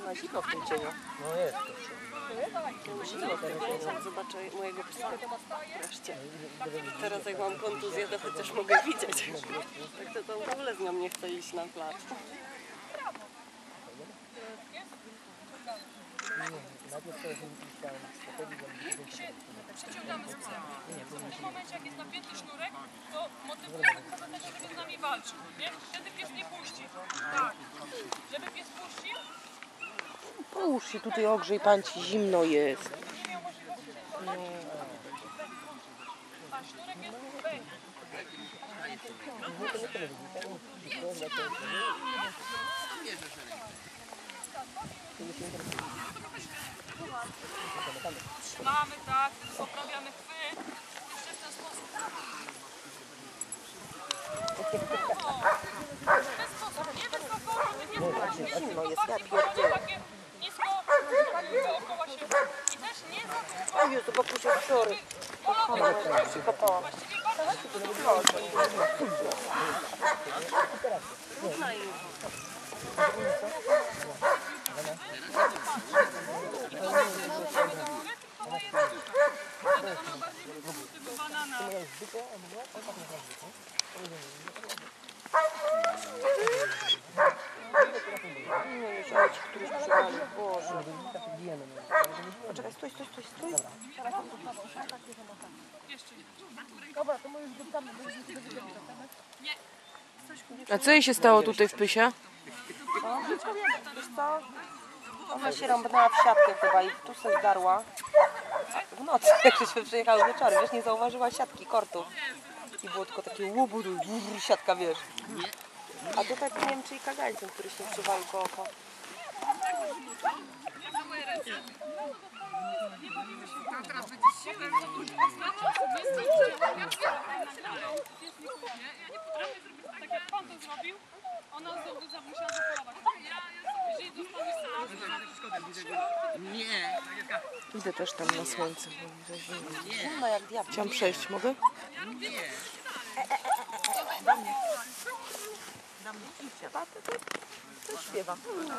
A zimno w tym cieniu. No jest. Zimno w tym cieniu. Zobaczę mojego psa. Wreszcie. Teraz jak mam kontuzję, to chociaż mogę widzieć. Tak to w ogóle z nią nie chcę iść na plac. Przyciągamy z psem. W tym momencie, jak jest napięty sznurek, to motywujemy psa do tego, żeby z nami walczył. Nie? Wtedy pies nie puści. Tak. Żeby pies puścił, Połóż się tutaj, ogrzej pan ci, zimno jest. nie miał możliwości złapać. A sznurek jest wejść. Trzymamy, tak, poprawiamy chwyt. Jeszcze w ten sposób. W ten sposób, nie wysoko, nie Zimno jest, ja bardziej pierdzielę. takie nisko, dookoła siebie. I też nie za O Jezu, babusia, sorry. Kopałam. właściwie bardzo Trudna im. zmotywowana na... Nie, już ale ci któryś przywalił, Boże. Poczekaj, stój. Jeszcze nie. A co jej się stało tutaj w pysie? Wiesz co? Ona się rąbnęła w siatkę chyba i tu se zdarła. W nocy, jak żeśmy przyjechały wieczorem, wiesz, nie zauważyła siatki, kortów. I było tylko takie łubudu, siatka, wiesz. A tutaj nie wiem, czy i kagańcem, który się przywalił koło oka. Tak jak pan to zrobił, ona musiała zapolować. Jeżeli dostaniesz Idę też tam na słońce, bo mi za zimno. Zimno jak diabł. Chciałam przejść, mogę? To śpiewa.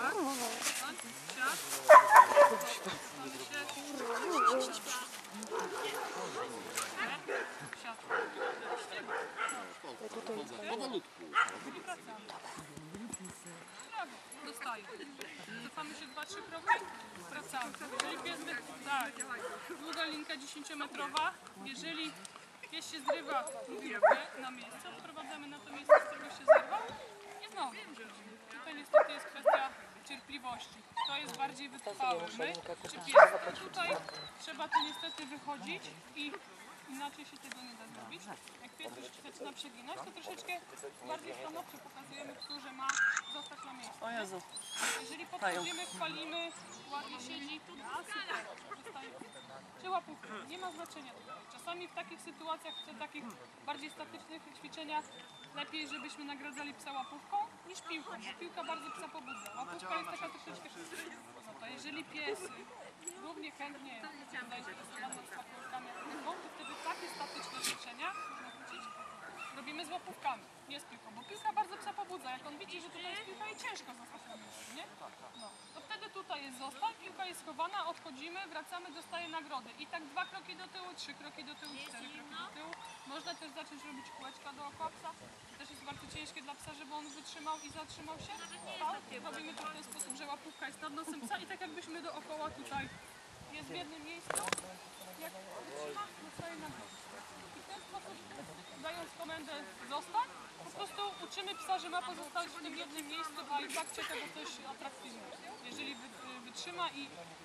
dostaje. Cofamy się 2-3 kroki, wracamy. Jeżeli pies tak, długa linka 10-metrowa, jeżeli pies się zrywa na miejsce, odprowadzamy na to miejsce, z którego się zerwał i znowu. Tutaj niestety jest kwestia cierpliwości. To jest bardziej wytrwały. My, czy pies, tutaj trzeba tu niestety wychodzić i inaczej się tego nie da zrobić. Jak pies już zaczyna przeginać, to troszeczkę bardziej stanowczo pokazujemy psu, że ma zostać na miejscu. O Jezu. Jeżeli podchodzimy, chwalimy, ładnie siedzi, a super, przestaje. Czy łapówka, nie ma znaczenia tutaj. Czasami w takich sytuacjach, w takich bardziej statycznych ćwiczeniach lepiej, żebyśmy nagradzali psa łapówką niż piłką, bo piłka bardzo psa pobudza. Łapówka jest taka troszeczkę no to jeżeli pies równie chętnie jest zainteresowany łapówkami, to wtedy takie statyczne ćwiczenia robimy z łapówkami, nie z piłką, bo piłka bardzo psa pobudza. Jak on widzi, że tutaj jest piłka i ciężko zostać na miejscu, nie? No. To wtedy tutaj jest zostań, piłka jest schowana, odchodzimy, wracamy, dostaje nagrody. I tak 2 kroki do tyłu, 3 kroki do tyłu, 4 kroki do tyłu. Można też zacząć robić kółeczka dookoła psa. To też jest bardzo ciężkie dla psa, żeby on wytrzymał i zatrzymał się. Robimy to w ten sposób, że łapówka jest nad nosem psa i tak jakbyśmy dookoła tutaj jest w jednym miejscu. Jak wytrzyma, dostaje nagrody. I w ten sposób, dając komendę zostań, po prostu uczymy psa, że ma pozostać w tym jednym miejscu, a i tak czeka go coś atrakcyjnego. Jeżeli wytrzyma i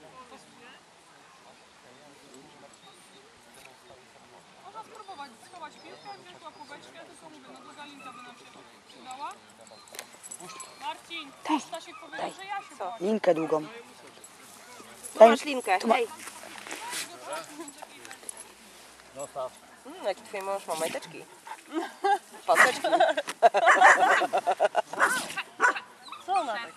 można spróbować schować piłkę, wziąć łapóweczkę, tylko mówię, no długa linka by nam się przydała. Marcin, Stasiek powiedział, że ja się boję. Linkę długą. Tu masz linkę, hej. Zostaw. Jaki twój mąż ma majteczki. Paseczki. Co ona tak?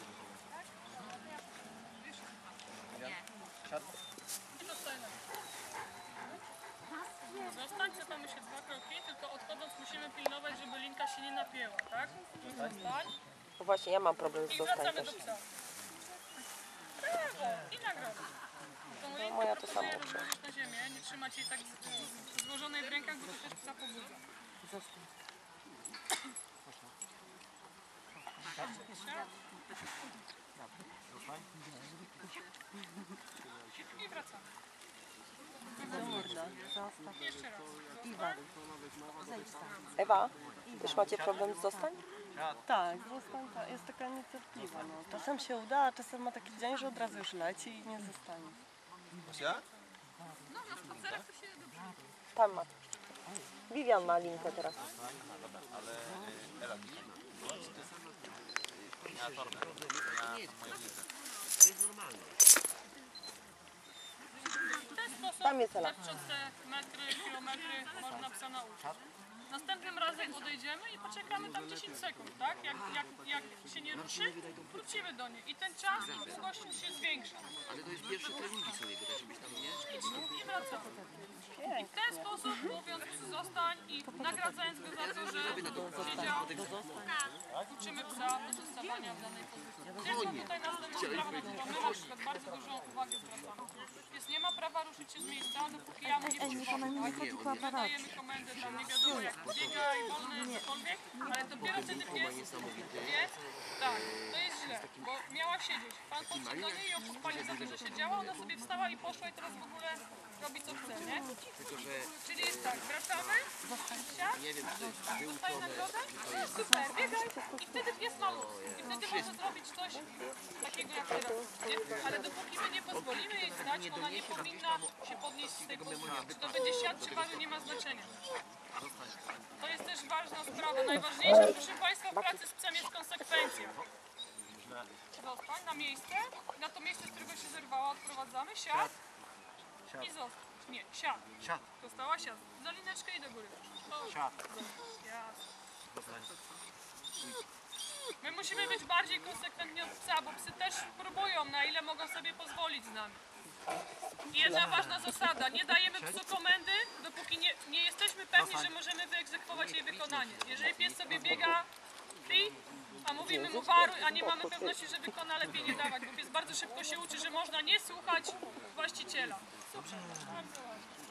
Zostań, cofamy się 2 kroki, tylko odchodząc musimy pilnować, żeby linka się nie napięła, tak? Zostań No właśnie, ja mam problem z i zostań wracamy też. do psa. I nagroda. No, moja to samo Proponuję uczy. rozłożyć na ziemię, nie trzymać jej tak złożonej w rękach, bo to też psa pobudza. I wracamy. Jeszcze raz. Ewa, też macie problem z zostań? Tak, zostań, jest taka niecierpliwa. No. Czasem się uda, a czasem ma taki dzień, że od razu już leci i nie zostanie. Tam ma. Vivian ma linkę teraz. W ten sposób Tam jest Ela. lepszą te metry, kilometry można psa nauczyć. Następnym razem odejdziemy i poczekamy tam 10 sekund, tak? Jak się nie ruszy, wrócimy do niej i ten czas i długość już się zwiększa. Ale to jest pierwsze treningi sobie, tak żebyś tam nie... I wracamy. I w ten sposób, mówiąc zostań i nagradzając go za to, że siedział, uczymy psa do zostawania w danej pozycji. Tylko tutaj następną sprawą, na którą my na przykład bardzo dużą uwagę zwracamy. Jest nie ma prawa ruszyć się z miejsca, dopóki ja mu nie przyszłam. My dajemy komendę tam nie wiadomo jak biega i wolny, cokolwiek, ale dopiero wtedy pies wie, tak, to jest źle, bo miała siedzieć. Pan podszedł do niej i ją pochwalił za to, że siedziała, ona sobie wstała i poszła i teraz w ogóle robi co chce, nie? Czyli jest tak, wracamy, siad, Nie wiem, czy to jest dostaje nagrodę, super, biegaj i wtedy pies ma luz. I wtedy może zrobić coś takiego jak teraz, nie? Ale dopóki my nie pozwolimy jej stać, ona nie powinna się podnieść z tej pozycji. Czy to będzie siad, czy bawił, nie ma znaczenia. To jest też ważna sprawa. Najważniejsza, proszę Państwa, w pracy z psem jest konsekwencja. Zostań na miejsce, na to miejsce, z którego się zerwała, odprowadzamy, siad i zostań. Nie, siad. Została siad. Za lineczkę i do góry. Siad. My musimy być bardziej konsekwentni od psa, bo psy też próbują, na ile mogą sobie pozwolić z nami. I jedna ważna zasada, nie dajemy psu komendy, dopóki nie jesteśmy pewni, że możemy wyegzekwować jej wykonanie. Jeżeli pies sobie biega a mówimy mu waruj, a nie mamy pewności, że wykona, lepiej nie dawać, bo pies bardzo szybko się uczy, że można nie słuchać właściciela. Super, bardzo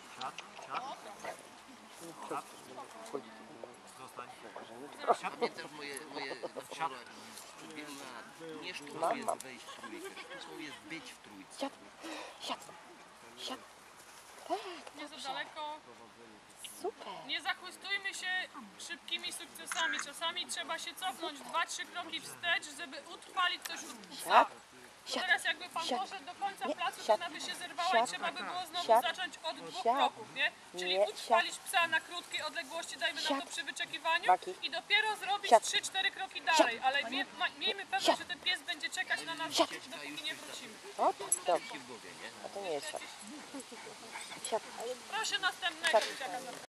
ładnie. Pamiętasz moje szkoła sprzed wielu lat. Nie sztuką jest wejść w trójkę, sztuką jest być w trójce. Siad. Nie za daleko. Super. Nie zachłystujmy się szybkimi sukcesami. Czasami trzeba się cofnąć 2-3 kroki wstecz, żeby utrwalić coś u psa. Bo teraz jakby pan poszedł do końca placu, to ona by się zerwała i trzeba by było znowu zacząć od 2 kroków, nie? Czyli utrwalić psa na krótkiej odległości, dajmy na to przy wyczekiwaniu i dopiero zrobić 3-4 kroki dalej. Ale miejmy pewność, że ten pies będzie czekać na nas, dopóki nie wrócimy. O, dobrze. A to nie jest siad. Siad. Proszę następnego dzieciaka.